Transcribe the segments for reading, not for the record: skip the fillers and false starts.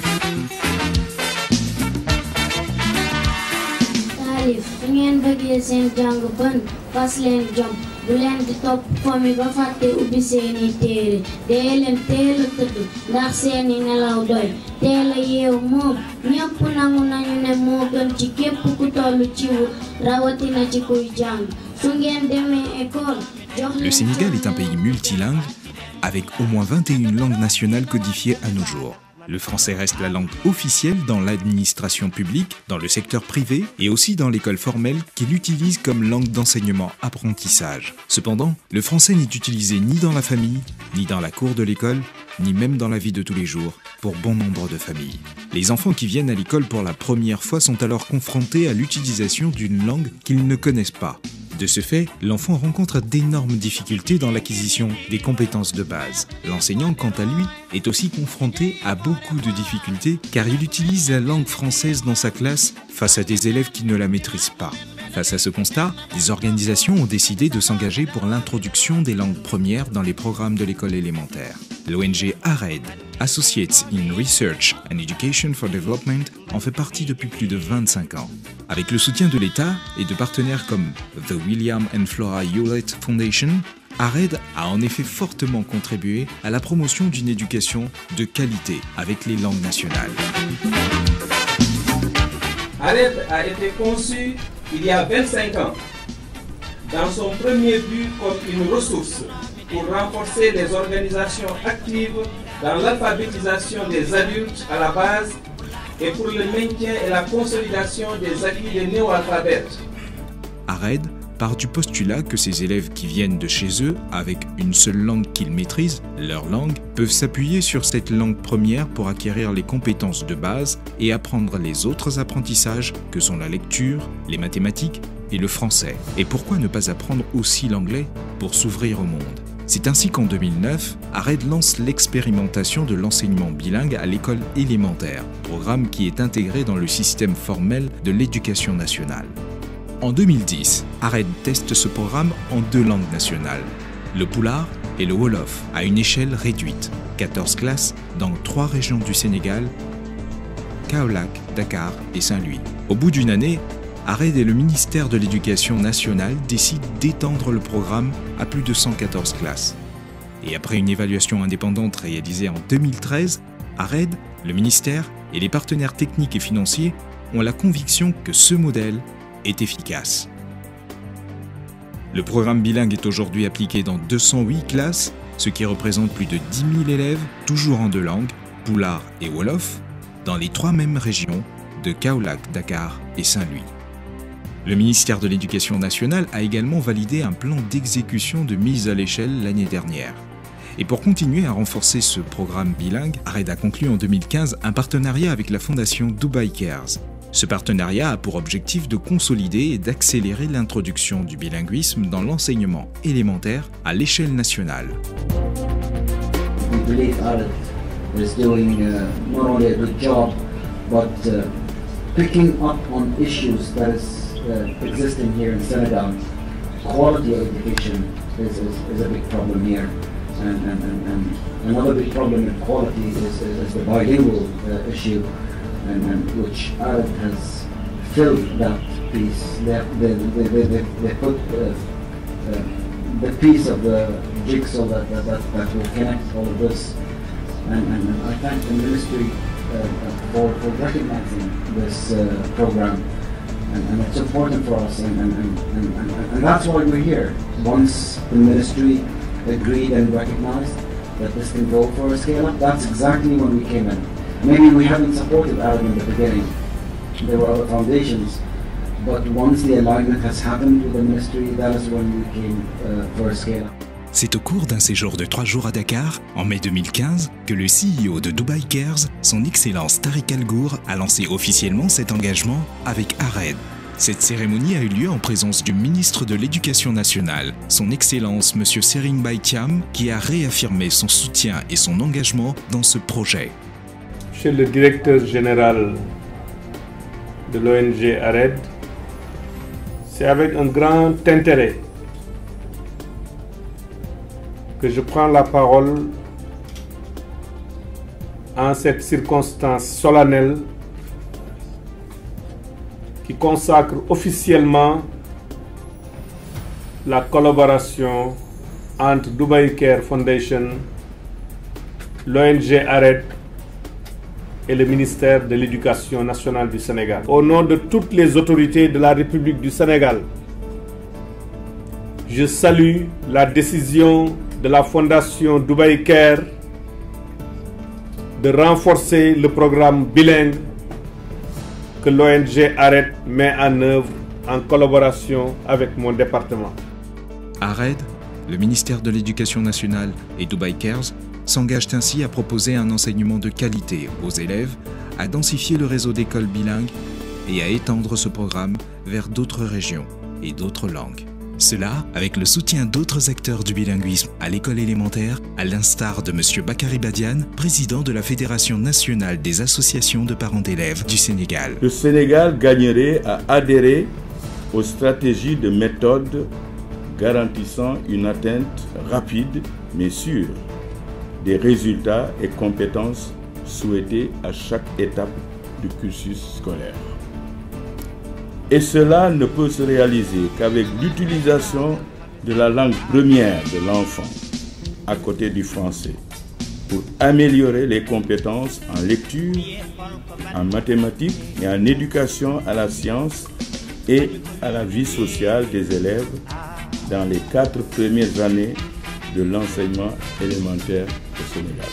Taalif su ngeen bëggee seen jàng bën fas leen jom bu leen di topp fomi ba fàtte ubbi seeni téere dee leen teel a tëdd ndax seeni nelaw doy teel a yeew moom ñépp nangu nañu ne moo gën ci képp ku tollu ci wut rawatina ci kuy jàng su ngeen demee école. Le Sénégal est un pays multilingue avec au moins 21 langues nationales codifiées à nos jours. Le français reste la langue officielle dans l'administration publique, dans le secteur privé et aussi dans l'école formelle qui l'utilise comme langue d'enseignement-apprentissage. Cependant, le français n'est utilisé ni dans la famille, ni dans la cour de l'école, ni même dans la vie de tous les jours, pour bon nombre de familles. Les enfants qui viennent à l'école pour la première fois sont alors confrontés à l'utilisation d'une langue qu'ils ne connaissent pas. De ce fait, l'enfant rencontre d'énormes difficultés dans l'acquisition des compétences de base. L'enseignant, quant à lui, est aussi confronté à beaucoup de difficultés car il utilise la langue française dans sa classe face à des élèves qui ne la maîtrisent pas. Face à ce constat, des organisations ont décidé de s'engager pour l'introduction des langues premières dans les programmes de l'école élémentaire. L'ONG ARED, Associates in Research and Education for Development, en fait partie depuis plus de 25 ans. Avec le soutien de l'État et de partenaires comme The William and Flora Hewlett Foundation, ARED a en effet fortement contribué à la promotion d'une éducation de qualité avec les langues nationales. ARED a été conçu il y a 25 ans, dans son premier but comme une ressource pour renforcer les organisations actives dans l'alphabétisation des adultes à la base et pour le maintien et la consolidation des acquis des néo-alphabètes. ARED part du postulat que ces élèves qui viennent de chez eux avec une seule langue qu'ils maîtrisent, leur langue, peuvent s'appuyer sur cette langue première pour acquérir les compétences de base et apprendre les autres apprentissages que sont la lecture, les mathématiques et le français. Et pourquoi ne pas apprendre aussi l'anglais pour s'ouvrir au monde ? C'est ainsi qu'en 2009, ARED lance l'expérimentation de l'enseignement bilingue à l'école élémentaire, programme qui est intégré dans le système formel de l'éducation nationale. En 2010, ARED teste ce programme en 2 langues nationales, le Pulaar et le Wolof, à une échelle réduite, 14 classes dans 3 régions du Sénégal, Kaolack, Dakar et Saint-Louis. Au bout d'une année, ARED et le ministère de l'Éducation nationale décident d'étendre le programme à plus de 114 classes. Et après une évaluation indépendante réalisée en 2013, ARED, le ministère et les partenaires techniques et financiers ont la conviction que ce modèle est efficace. Le programme bilingue est aujourd'hui appliqué dans 208 classes, ce qui représente plus de 10 000 élèves, toujours en 2 langues, Pulaar et Wolof, dans les 3 mêmes régions de Kaolack, Dakar et Saint-Louis. Le ministère de l'Éducation nationale a également validé un plan d'exécution de mise à l'échelle l'année dernière. Et pour continuer à renforcer ce programme bilingue, ARED a conclu en 2015 un partenariat avec la fondation Dubai Cares. Ce partenariat a pour objectif de consolider et d'accélérer l'introduction du bilinguisme dans l'enseignement élémentaire à l'échelle nationale. We believe ARED is doing not only a good job, but picking up on issues that is existing here in Senegal. Quality of education is a big problem here, and another big problem in quality is the bilingual issue, and which ARED has filled that piece. They put the piece of the jigsaw that will connect all of this, and I thank the ministry for recognizing this program. And it's important for us, and that's why we're here. Once the ministry agreed and recognized that this can go for a scale-up, that's exactly when we came in. Maybe we haven't supported ARED in the beginning. There were other foundations, but once the alignment has happened with the ministry, that is when we came for a scale-up. C'est au cours d'un séjour de 3 jours à Dakar, en mai 2015, que le CEO de Dubai Cares, son Excellence Tariq Al Gour, a lancé officiellement cet engagement avec ARED. Cette cérémonie a eu lieu en présence du ministre de l'Éducation nationale, son Excellence M. Serigne Mbaye Thiam, qui a réaffirmé son soutien et son engagement dans ce projet. Monsieur le directeur général de l'ONG ARED, c'est avec un grand intérêt que je prends la parole en cette circonstance solennelle qui consacre officiellement la collaboration entre Dubai Care Foundation, l'ONG ARED et le ministère de l'Éducation nationale du Sénégal. Au nom de toutes les autorités de la République du Sénégal, je salue la décision de la Fondation Dubai Care de renforcer le programme bilingue que l'ONG ARED met en œuvre en collaboration avec mon département. ARED, le ministère de l'Éducation nationale et Dubai Cares s'engagent ainsi à proposer un enseignement de qualité aux élèves, à densifier le réseau d'écoles bilingues et à étendre ce programme vers d'autres régions et d'autres langues. Cela avec le soutien d'autres acteurs du bilinguisme à l'école élémentaire, à l'instar de M. Bakary Badiane, président de la Fédération nationale des associations de parents d'élèves du Sénégal. Le Sénégal gagnerait à adhérer aux stratégies de méthode garantissant une atteinte rapide mais sûre des résultats et compétences souhaités à chaque étape du cursus scolaire. Et cela ne peut se réaliser qu'avec l'utilisation de la langue première de l'enfant, à côté du français, pour améliorer les compétences en lecture, en mathématiques et en éducation à la science et à la vie sociale des élèves dans les 4 premières années de l'enseignement élémentaire au Sénégal.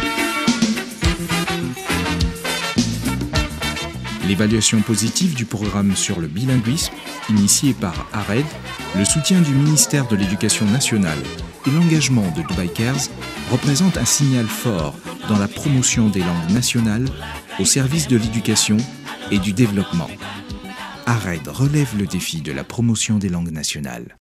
L'évaluation positive du programme sur le bilinguisme, initié par ARED, le soutien du ministère de l'Éducation nationale et l'engagement de Dubai Cares représentent un signal fort dans la promotion des langues nationales au service de l'éducation et du développement. ARED relève le défi de la promotion des langues nationales.